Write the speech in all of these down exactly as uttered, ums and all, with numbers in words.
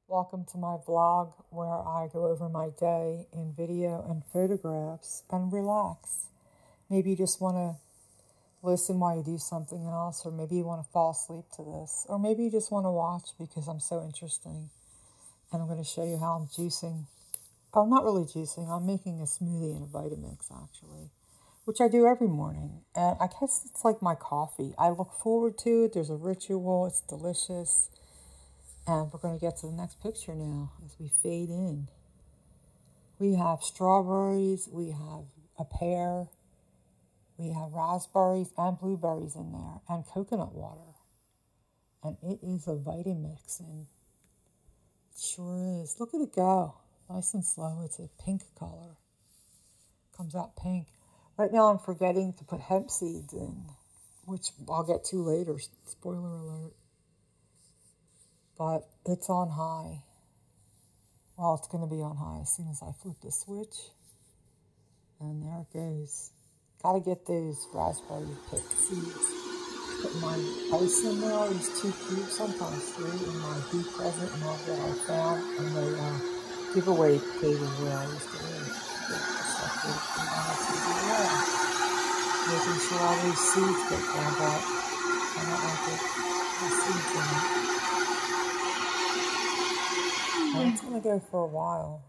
Welcome to my vlog where I go over my day in video and photographs and relax. Maybe you just want to listen while you do something else, or maybe you want to fall asleep to this, or maybe you just want to watch because I'm so interesting. And I'm going to show you how I'm juicing. Oh, not really juicing. I'm making a smoothie and a Vitamix actually, which I do every morning. And I guess it's like my coffee. I look forward to it. There's a ritual. It's delicious. And we're going to get to the next picture now as we fade in. We have strawberries, we have a pear, we have raspberries and blueberries in there, and coconut water. And it is a Vitamix, and it sure is. Look at it go. Nice and slow. It's a pink color. Comes out pink. Right now I'm forgetting to put hemp seeds in, which I'll get to later. Spoiler alert. But it's on high. Well, it's going to be on high as soon as I flip the switch. And there it goes. Gotta get those raspberry pit seeds. Put my ice in there. These two cubes, sometimes three, in my Be Present and all that I found. And the uh, giveaway pages where I used to live. Making sure all these seeds get ground up. I don't like it. The seeds in it. And it's going to go for a while.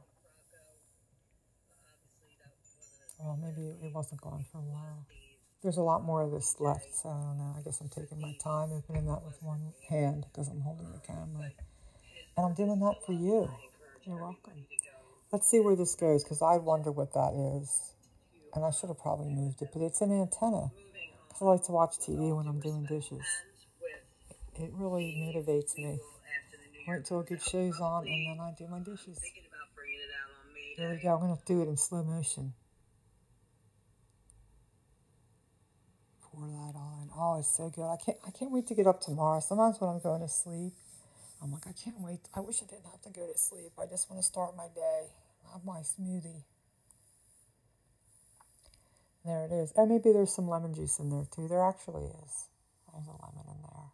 Well, maybe it wasn't gone for a while. There's a lot more of this left, so I don't know. I guess I'm taking my time opening that with one hand because I'm holding the camera. And I'm doing that for you. You're welcome. Let's see where this goes because I wonder what that is. And I should have probably moved it, but it's an antenna. Because I like to watch T V when I'm doing dishes. It really motivates me. Wait till a good show's on and then I do my dishes. Here we go. I'm going to do it in slow motion. Pour that on. Oh, it's so good. I can't I can't wait to get up tomorrow. Sometimes when I'm going to sleep, I'm like, I can't wait. I wish I didn't have to go to sleep. I just want to start my day. Have my smoothie. There it is. And maybe there's some lemon juice in there too. There actually is. There's a lemon in there.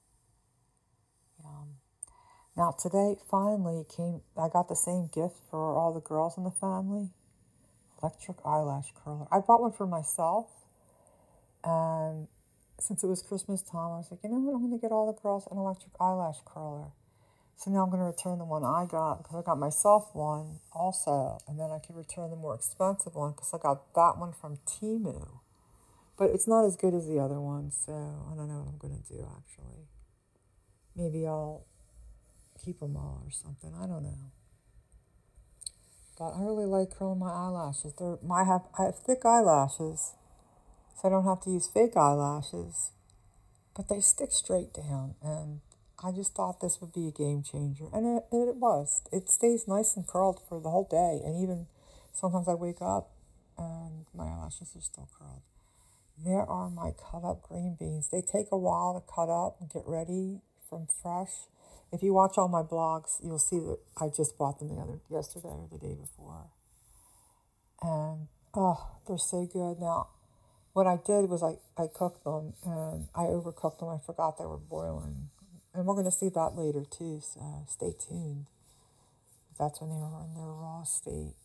Yum. Now today, finally, came. I got the same gift for all the girls in the family. Electric eyelash curler. I bought one for myself. And since it was Christmas time, I was like, you know what? I'm going to get all the girls an electric eyelash curler. So now I'm going to return the one I got because I got myself one also. And then I can return the more expensive one because I got that one from Temu. But it's not as good as the other one, so I don't know what I'm going to do actually. Maybe I'll keep them all or something. I don't know. But I really like curling my eyelashes. They're my have I have thick eyelashes. So I don't have to use fake eyelashes, but they stick straight down, and I just thought this would be a game changer, and it, it was. It stays nice and curled for the whole day, and even sometimes I wake up and my eyelashes are still curled. There are my cut up green beans. They take a while to cut up and get ready from fresh. If you watch all my blogs, you'll see that I just bought them the other yesterday or the day before, and oh, they're so good now. What I did was I, I cooked them, and I overcooked them. I forgot they were boiling. And we're going to see that later, too, so stay tuned. That's when they were in their raw state.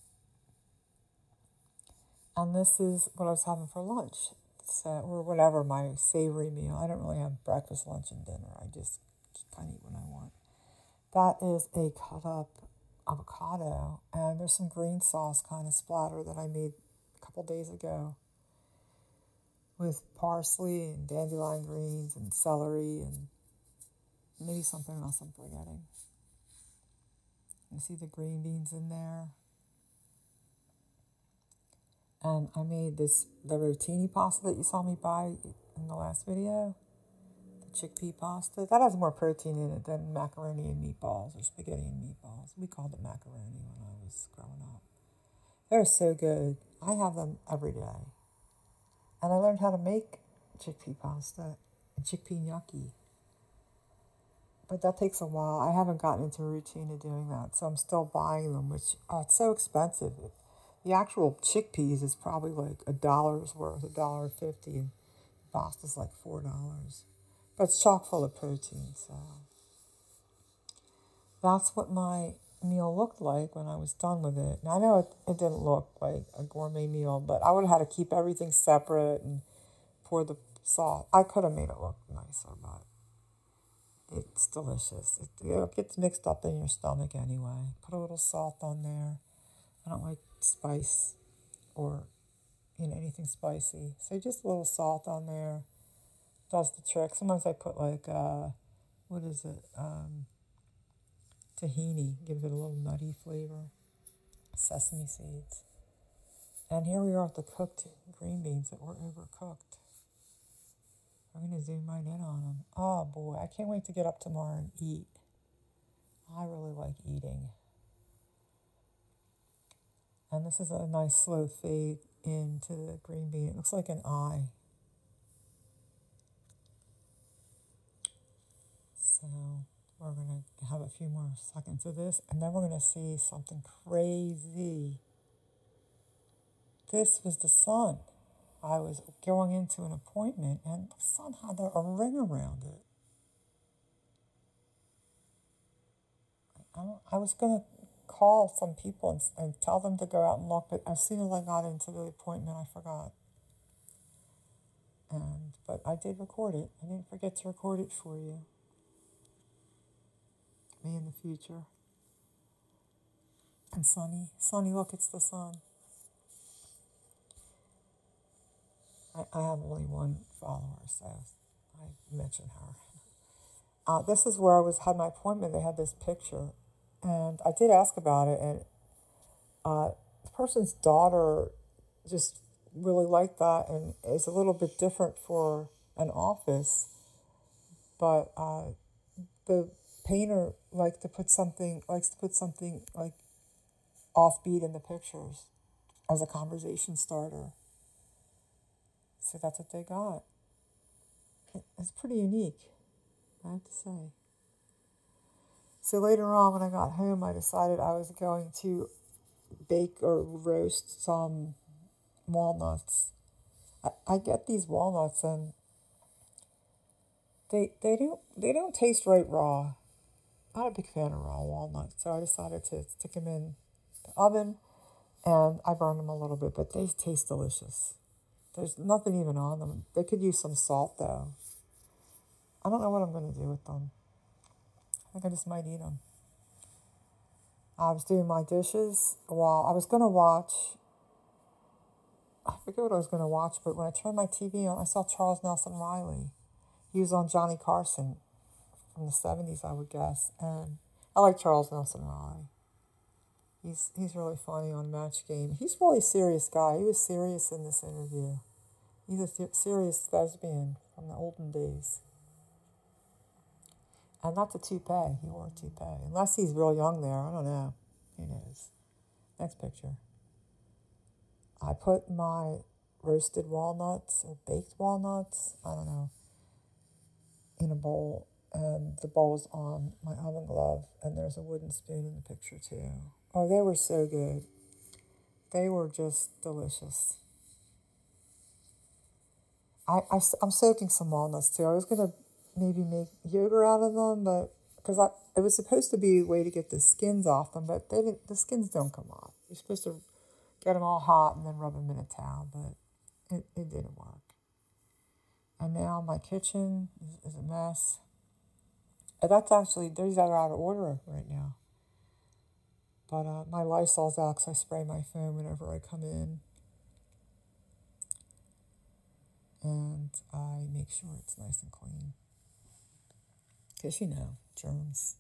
And this is what I was having for lunch, so, or whatever, my savory meal. I don't really have breakfast, lunch, and dinner. I just, just kind of eat when I want. That is a cut-up avocado, and there's some green sauce kind of splatter that I made a couple days ago, with parsley and dandelion greens and celery and maybe something else I'm forgetting. You see the green beans in there. And I made this, the rotini pasta that you saw me buy in the last video. The chickpea pasta. That has more protein in it than macaroni and meatballs or spaghetti and meatballs. We called it macaroni when I was growing up. They're so good. I have them every day. And I learned how to make chickpea pasta and chickpea gnocchi. But that takes a while. I haven't gotten into a routine of doing that, so I'm still buying them, which, oh, it's so expensive. The actual chickpeas is probably like a dollar's worth, a dollar fifty, and pasta's like four dollars. But it's chock full of protein, so. that's what my meal looked like when I was done with it. And I know it, it didn't look like a gourmet meal, but I would have had to keep everything separate and pour the salt. I could have made it look nicer, but it's delicious. It, it gets mixed up in your stomach anyway. Put a little salt on there. I don't like spice or, you know, anything spicy. So just a little salt on there does the trick. Sometimes I put like, uh, what is it? Um, tahini. Gives it a little nutty flavor. Sesame seeds. And here we are with the cooked green beans that were overcooked. I'm going to zoom right in on them. Oh boy, I can't wait to get up tomorrow and eat. I really like eating. And this is a nice slow fade into the green bean. It looks like an eye. So we're going to have a few more seconds of this, and then we're going to see something crazy. This was the sun. I was going into an appointment, and the sun had a, a ring around it. I, don't, I was going to call some people and, and tell them to go out and look, but as soon as I got into the appointment, I forgot. And but I did record it. I didn't forget to record it for you. Me in the future. And Sunny, Sunny, look, it's the sun. I, I have only one follower, so I mentioned her. Uh, this is where I was had my appointment. They had this picture, and I did ask about it, and uh, the person's daughter just really liked that, and it's a little bit different for an office, but uh, the painter liked to put something likes to put something like offbeat in the pictures as a conversation starter. So that's what they got. It's pretty unique, I have to say. So later on, when I got home, I decided I was going to bake or roast some walnuts. I, I get these walnuts, and they they don't they don't taste right raw. I'm not a big fan of raw walnuts, so I decided to stick them in the oven, and I burned them a little bit, but they taste delicious. There's nothing even on them. They could use some salt, though. I don't know what I'm going to do with them. I think I just might eat them. I was doing my dishes while I was going to watch, I forget what I was going to watch, but when I turned my T V on, I saw Charles Nelson Riley. He was on Johnny Carson from the seventies, I would guess. And I like Charles Nelson Riley. He's he's really funny on Match Game. He's a really serious guy. He was serious in this interview. He's a serious thespian from the olden days. And not the toupee. He wore a toupee. Unless he's real young there. I don't know. Who knows? Next picture. I put my roasted walnuts or baked walnuts, I don't know, in a bowl. And the bowl's on my oven glove. And there's a wooden spoon in the picture too. Oh, they were so good. They were just delicious. I, I, I'm soaking some walnuts too. I was going to maybe make yogurt out of them, but because I it was supposed to be a way to get the skins off them, but they didn't, the skins don't come off. You're supposed to get them all hot and then rub them in a towel, but it, it didn't work. And now my kitchen is, is a mess. And that's actually, these are out of order right now. But uh, my Lysol's out because I spray my foam whenever I come in. And I make sure it's nice and clean. Because, you know, germs.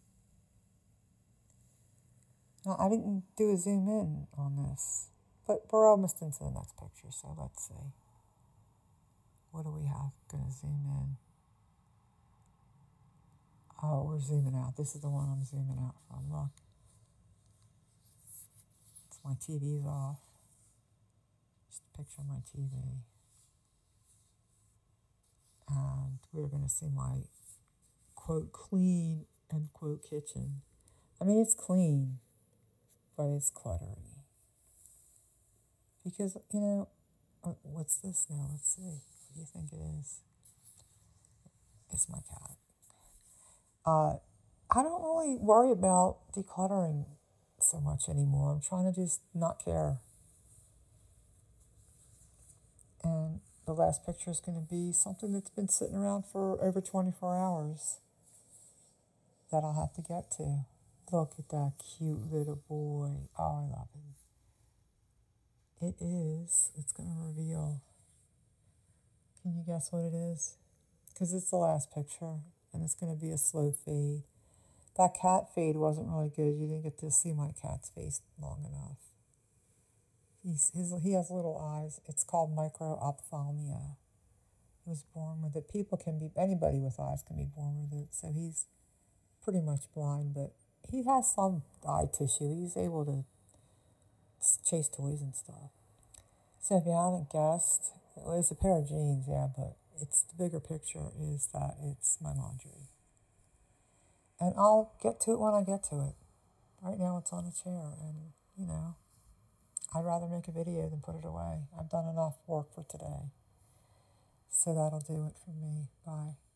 Now, I didn't do a zoom in on this. But we're almost into the next picture, so let's see. What do we have? Going to zoom in. Oh, we're zooming out. This is the one I'm zooming out from. Look. It's my T V's off. Just a picture of my T V. And we're going to see my, quote, clean, end quote, kitchen. I mean, it's clean, but it's cluttery. Because, you know, uh, what's this now? Let's see. What do you think it is? It's my cat. Uh, I don't really worry about decluttering so much anymore. I'm trying to just not care. And the last picture is going to be something that's been sitting around for over twenty-four hours that I'll have to get to. Look at that cute little boy. Oh, I love him. It is. It's going to reveal. Can you guess what it is? Because it's the last picture, and it's going to be a slow fade. That cat fade wasn't really good. You didn't get to see my cat's face long enough. He's, his, he has little eyes. It's called microphthalmia. He was born with it. People can be, anybody with eyes can be born with it. So he's pretty much blind, but he has some eye tissue. He's able to chase toys and stuff. So if you haven't guessed, it's a pair of jeans, yeah, but it's the bigger picture is that it's my laundry. And I'll get to it when I get to it. Right now it's on a chair, and, you know, I'd rather make a video than put it away. I've done enough work for today. So that'll do it for me. Bye.